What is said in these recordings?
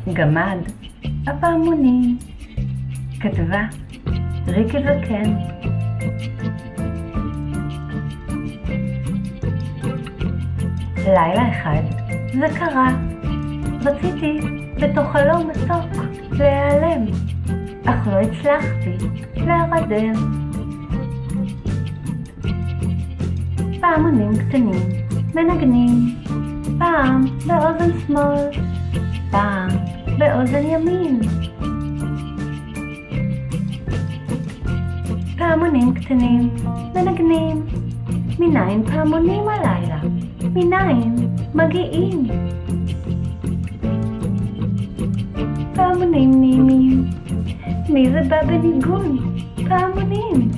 גמד הפעמונים. כתבה ריקי וקן. לילה אחד זה קרה. רציתי בתוך חלום מתוק להיעלם, אך לא הצלחתי להירדם. פעמונים קטנים מנגנים, פעם באוזן שמאל, פעם באוזן ימין. פעמונים קטנים מנגנים, מניין פעמונים הלילה, מניין מגיעים. פעמונים נעימים, מי זה בא בניגון? פעמונים.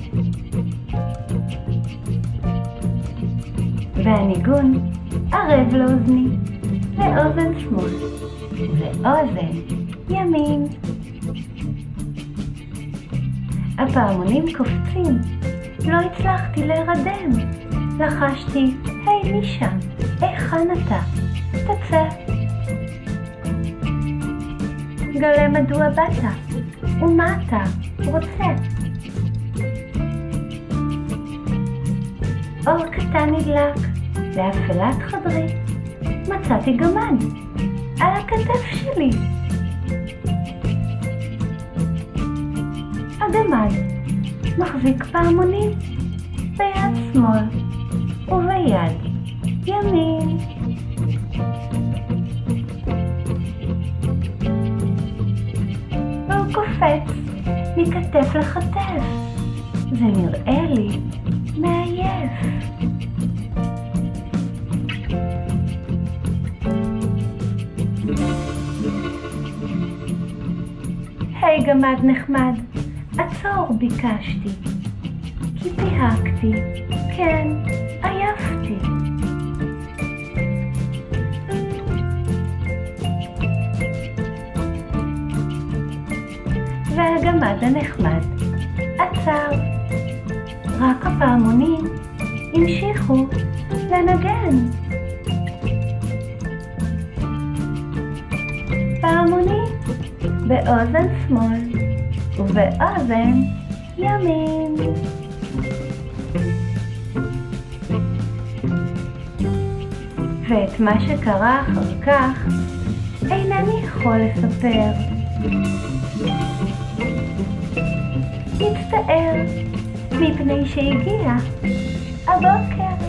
והניגון ערב לאוזני, לאוזן שמאל ולאוזן ימין. הפעמונים קופצים, לא הצלחתי להירדם. לחשתי, היי מי שם? היכן אתה? תצא. גלה מדוע באת? ומה אתה רוצה? אור קטן נדלק לאפלת חדרי. מצאתי גמד על הכתף שלי. הגמד מחזיק פעמונים ביד שמאל וביד ימין. והוא קופץ מכתף לכתף. זה נראה לי מעייף. היי גמד נחמד, עצור ביקשתי, כי פיהקתי, כן, עייפתי. והגמד הנחמד עצר. רק הפעמונים המשיכו לנגן. פעמונים באוזן שמאל ובאוזן ימין. ואת מה שקרה אחר כך אינני יכול לספר. מצטער, מפני שהגיע הבוקר.